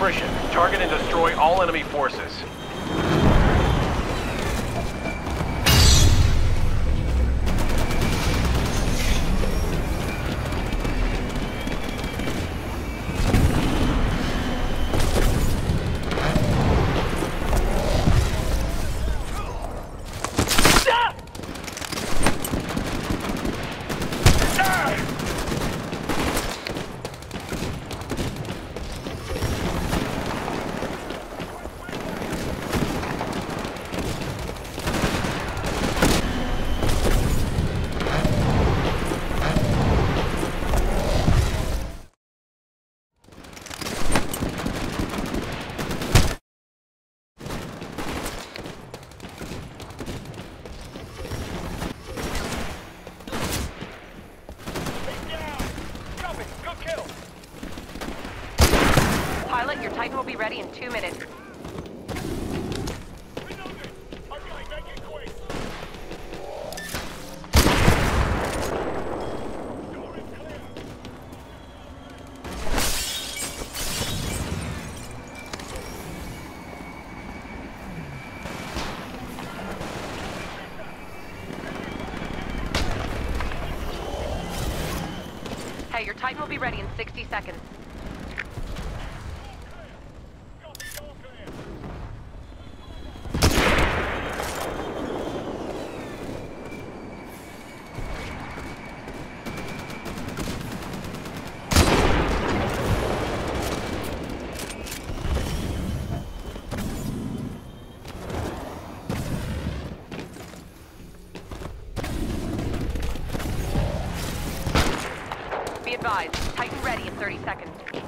attrition. Target and destroy all enemy forces. Pilot, your Titan will be ready in 2 minutes. Hey, your Titan will be ready in 60 seconds. Be advised, Titan ready in 30 seconds.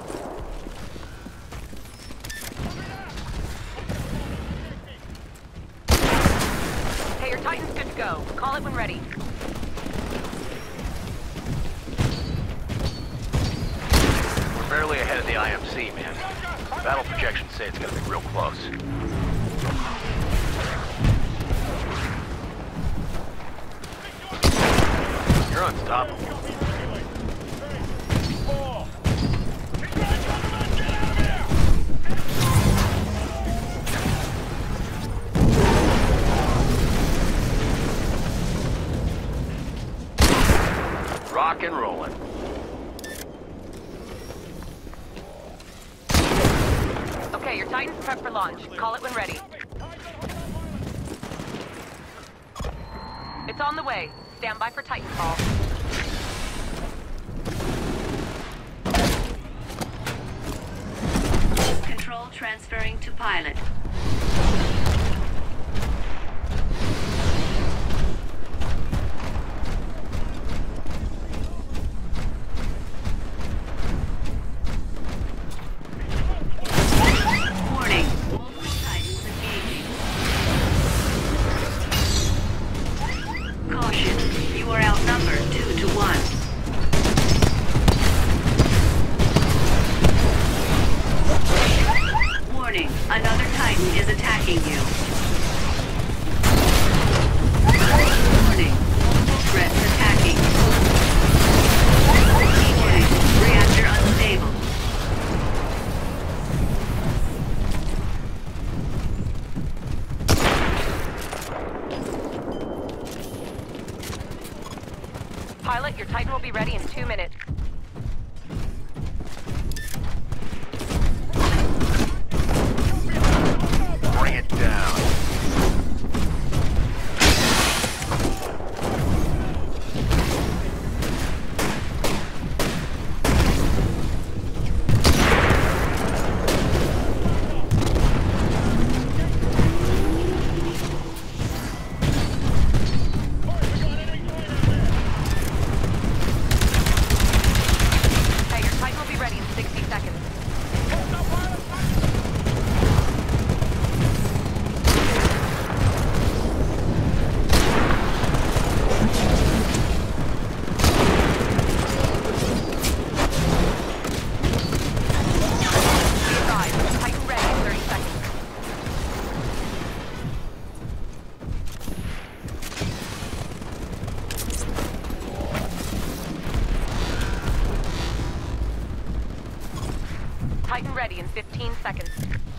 Hey, your Titan's good to go. Call it when ready. We're barely ahead of the IMC, man. Battle projections say it's gonna be real close. You're unstoppable. Rock and rolling. Okay, your Titan's prepped for launch. Call it when ready. It's on the way. Stand by for Titan call. Control transferring to pilot. Warning. Multiple Titans engaging. Caution. You are outnumbered 2 to 1. Warning, another Titan is attacking you. Warning, multiple threats attacking. EJ, reactor unstable. Pilot, your Titan will be ready in 2 minutes. Bring it down. ready in 15 seconds.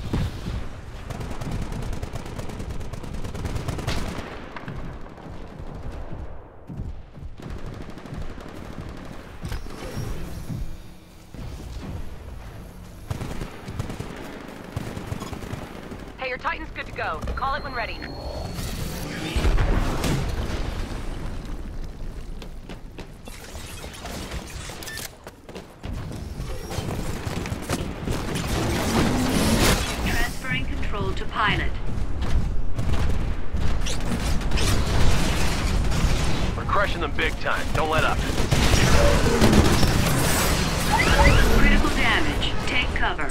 Hey, your Titan's good to go. Call it when ready. Transferring control to pilot. We're crushing them big time. Don't let up. Critical damage. Take cover.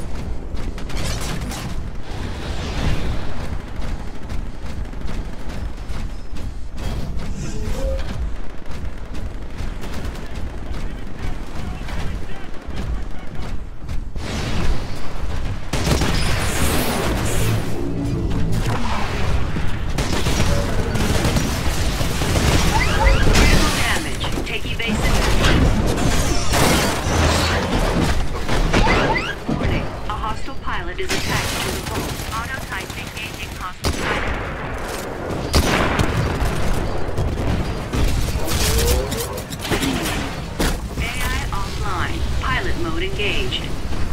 Engaged.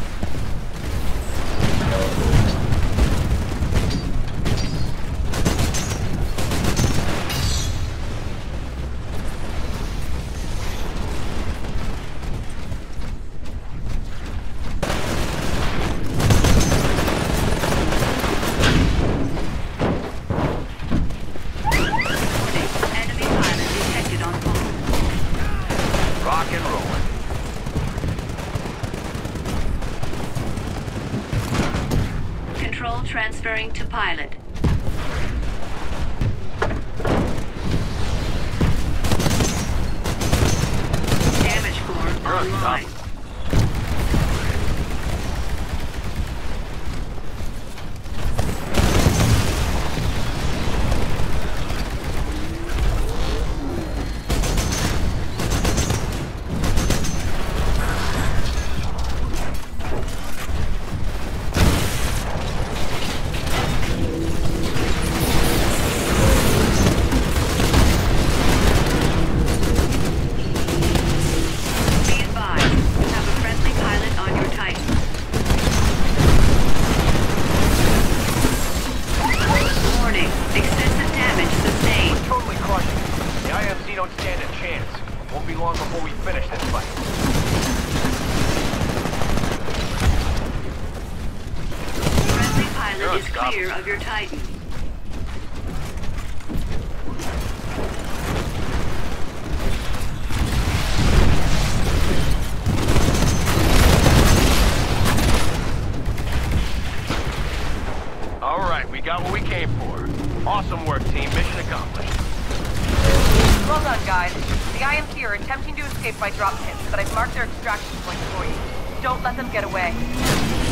Enemy pilot detected on pole. Rock and rolling. Control transferring to pilot. Damage core online. Don't stand a chance. Won't be long before we finish this fight. Friendly pilot is clear of your Titan. All right, we got what we came for. Awesome work, team. Mission accomplished. Well done, guys. The IMC are attempting to escape by drop ships, but I've marked their extraction points for you. Don't let them get away.